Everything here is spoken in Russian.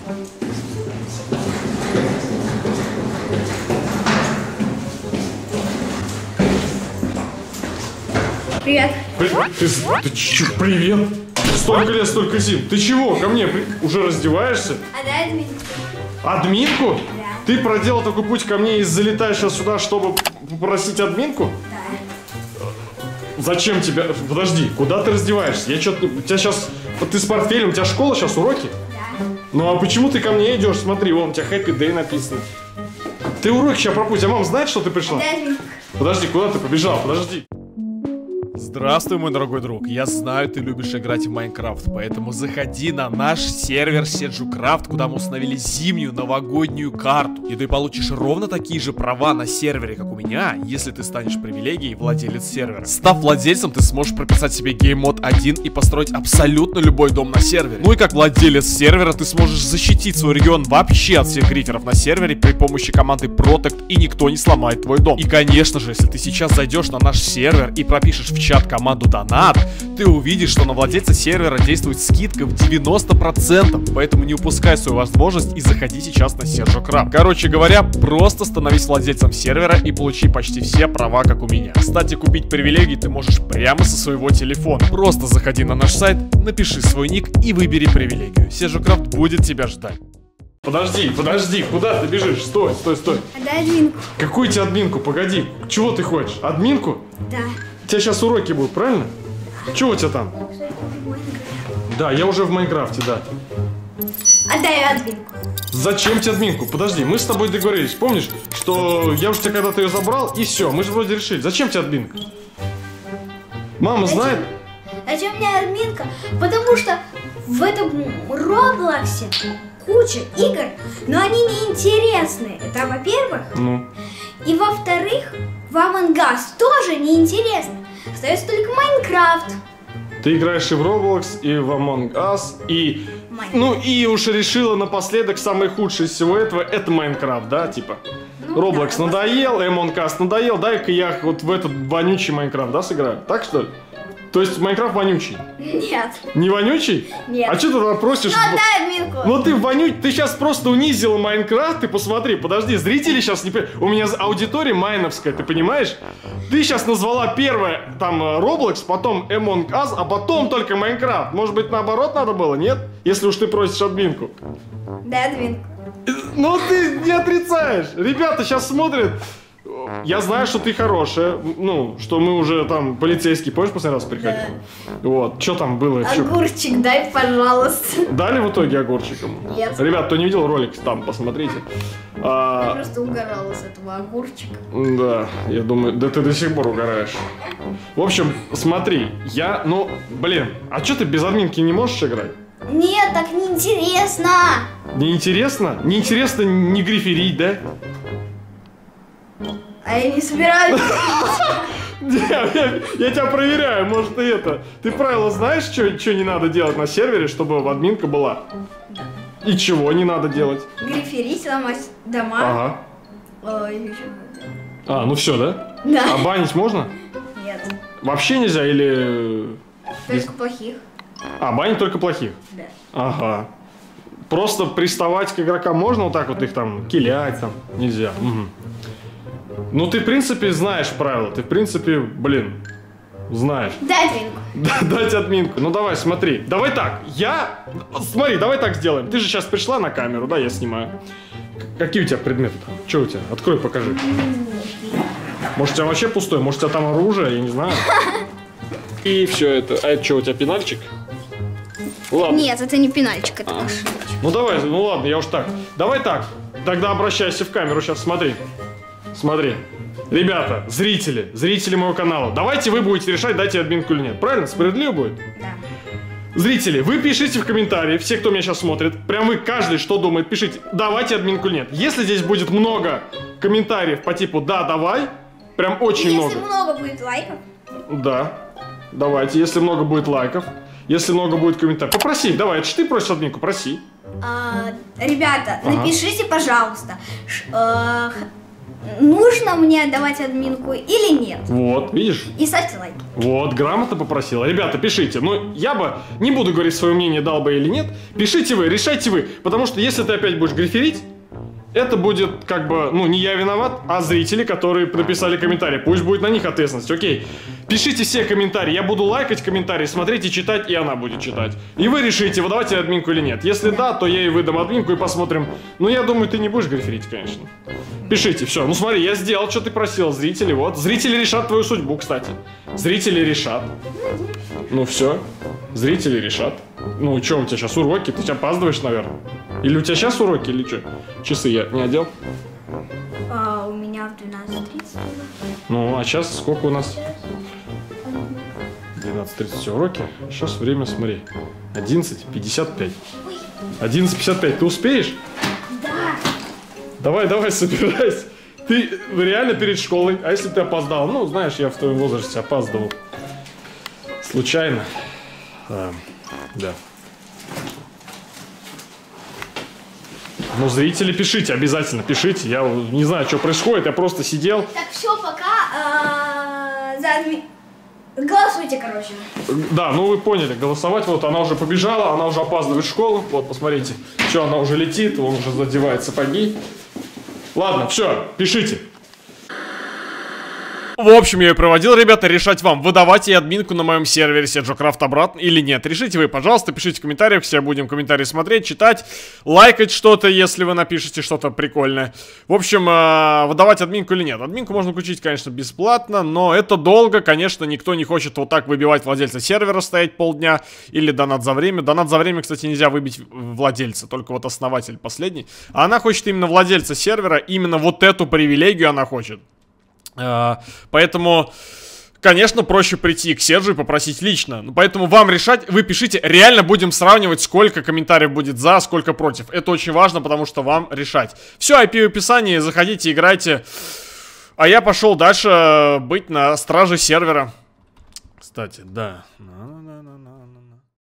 Привет. Ты чё, привет? Столько лет, столько зим. Ты чего? Ко мне уже раздеваешься? Отдай админку. Админку? Да. Ты проделал такой путь ко мне и залетаешь сюда, чтобы попросить админку? Да. Зачем тебя? Подожди, куда ты раздеваешься? Я что-то... У тебя сейчас... Ты с портфелем, у тебя школа сейчас, уроки? Да. Ну а почему ты ко мне идешь? Смотри, вон у тебя Happy Day написано. Ты уроки сейчас пропустишь. А мама знает, что ты пришла? Отдай админку. Подожди, куда ты побежал? Подожди. Здравствуй, мой дорогой друг. Я знаю, ты любишь играть в Майнкрафт, поэтому заходи на наш сервер SejuCraft, куда мы установили зимнюю новогоднюю карту. И ты получишь ровно такие же права на сервере, как у меня, если ты станешь привилегией владелец сервера. Став владельцем, ты сможешь прописать себе гейммод 1 и построить абсолютно любой дом на сервере. Ну и как владелец сервера, ты сможешь защитить свой регион вообще от всех гриферов на сервере при помощи команды Protect, и никто не сломает твой дом. И конечно же, если ты сейчас зайдешь на наш сервер и пропишешь в чат команду донат, ты увидишь, что на владельца сервера действует скидка в 90%, поэтому не упускай свою возможность и заходи сейчас на SejuCraft. Короче говоря, просто становись владельцем сервера и получи почти все права, как у меня. Кстати, купить привилегии ты можешь прямо со своего телефона. Просто заходи на наш сайт, напиши свой ник и выбери привилегию. SejuCraft будет тебя ждать. Подожди, куда ты бежишь? Стой. Отдай админку. Какую тебе админку? Погоди, чего ты хочешь? Админку? Да. У тебя сейчас уроки будут, правильно? Чего у тебя там? Да, я уже в Майнкрафте, да. Отдай админку. Зачем тебе админку? Подожди, мы с тобой договорились, помнишь, что я уже тебя когда-то ее забрал, и все, мы же вроде решили. Зачем тебе админка? Мама знает? Зачем мне админка? Потому что в этом Роблоксе куча игр, но они неинтересные. Это во-первых. Ну. И во-вторых, в Among Us тоже неинтересно. Остается только Майнкрафт. Ты играешь и в Roblox, и в Among Us, и... Ну и уж решила напоследок, самый худший из всего этого, это Майнкрафт, да, типа? Ну, Roblox да, надоел, Among Us надоел, дай-ка я вот в этот вонючий Майнкрафт, да, сыграю? Так что ли? То есть Майнкрафт вонючий? Нет. Не вонючий? Нет. А что ты тогда просишь? Ну отдай админку. Ну ты вонючий, ты сейчас просто унизила Майнкрафт, ты посмотри, подожди, зрители сейчас не понимают. У меня аудитория майновская, ты понимаешь? Ты сейчас назвала первое, там, Roblox, потом Among Us, а потом только Майнкрафт. Может быть, наоборот надо было, нет? Если уж ты просишь админку. Дай админку. Ну ты не отрицаешь. Ребята сейчас смотрят. Я знаю, что ты хорошая, ну, что мы уже там полицейские, помнишь, последний раз приходили? Да. Вот, что там было? Огурчик дай, пожалуйста. Дали в итоге огурчиком? Нет. Ребят, кто не видел ролик, там посмотрите. Я просто угорала с этого огурчика. Да, я думаю, да ты до сих пор угораешь. В общем, смотри, ну, блин, а что ты без админки не можешь играть? Нет, так неинтересно. Неинтересно? Неинтересно не гриферить, да? А я не собираюсь. Я тебя проверяю, может и это. Ты правила знаешь, что не надо делать на сервере, чтобы админка была? И чего не надо делать? Гриферить, ломать дома. Ага. Ой, ну все, да? Да. А банить можно? Нет. Вообще нельзя или... Только плохих. А, банить только плохих? Да. Ага. Просто приставать к игрокам можно вот так вот их там килять там? Нельзя. Угу. Ну ты в принципе знаешь правила, ты в принципе, блин, знаешь. Дай админку. Дать админку. Ну давай, смотри. Давай так, Смотри, давай так сделаем. Ты же сейчас пришла на камеру, да, я снимаю. Какие у тебя предметы там? Что у тебя? Открой, покажи. Может у тебя вообще пустой, может у тебя там оружие, я не знаю. И все это. А это что, у тебя пенальчик? Ладно. Нет, это не пенальчик, это ошибочка. Ну давай, ну ладно, я уж так. Давай так. Тогда обращайся в камеру, сейчас смотри. Смотри. Ребята, зрители моего канала, давайте вы будете решать, дать админку или нет. Правильно? Справедливо будет? Да. Зрители, вы пишите в комментарии, все, кто меня сейчас смотрит, прям вы каждый, что думает, пишите, давайте админку или нет. Если здесь будет много комментариев по типу «да, давай», прям очень много. Если много будет лайков? Да, давайте, если много будет лайков, если много будет комментариев. Попроси, давай, это ж ты просишь админку, проси. Ребята, напишите, пожалуйста, нужно мне отдавать админку или нет. Вот, видишь? И ставьте лайки. Вот, грамотно попросила. Ребята, пишите. Ну, я бы не буду говорить свое мнение, дал бы или нет. Пишите вы, решайте вы. Потому что если ты опять будешь гриферить, это будет как бы, ну, не я виноват, а зрители, которые написали комментарии. Пусть будет на них ответственность, окей. Пишите все комментарии, я буду лайкать комментарии, смотреть и читать, и она будет читать. И вы решите, выдавать ей админку или нет. Если да, то я ей выдам админку и посмотрим. Ну, я думаю, ты не будешь гриферить, конечно. Пишите, все. Ну, смотри, я сделал, что ты просил, зрители, вот. Зрители решат твою судьбу, кстати. Зрители решат. Ну, все. Зрители решат. Ну, что, у тебя сейчас уроки? Ты опаздываешь, наверное? Или у тебя сейчас уроки, или что? Часы я не одел? У меня в 12:30. Ну, а сейчас сколько у нас? 12:30 все уроки. Сейчас время, смотри. 11:55. 11:55. Ты успеешь? Да. Давай, собирайся. Ты реально перед школой. А если ты опоздал? Ну, знаешь, я в твоем возрасте опаздывал. Случайно. Да. Ну, зрители, пишите, обязательно пишите. Я не знаю, что происходит, я просто сидел. Так, все, пока. Голосуйте, короче. Да, ну вы поняли, голосовать. Вот она уже побежала, она уже опаздывает в школу. Вот, посмотрите, что она уже летит, он уже задевает сапоги. Ладно, все, пишите. В общем, я ее проводил, ребята, решать вам, выдавать ей админку на моем сервере SergioCraft обратно или нет. Решите вы, пожалуйста, пишите в комментариях, все будем комментарии смотреть, читать, лайкать что-то, если вы напишете что-то прикольное. В общем, выдавать админку или нет. Админку можно включить, конечно, бесплатно, но это долго, конечно, никто не хочет вот так выбивать владельца сервера, стоять полдня, или донат за время. Донат за время, кстати, нельзя выбить владельца, только вот основатель последний. А она хочет именно владельца сервера, именно вот эту привилегию она хочет. Поэтому, конечно, проще прийти к Сержу и попросить лично. Поэтому вам решать, вы пишите, реально будем сравнивать, сколько комментариев будет за, сколько против. Это очень важно, потому что вам решать. Все, IP в описании, заходите, играйте. А я пошел дальше быть на страже сервера. Кстати, да.